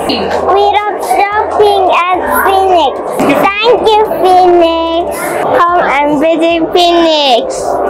We love shopping at Phoenix. Thank you, Phoenix. Come and visit Phoenix.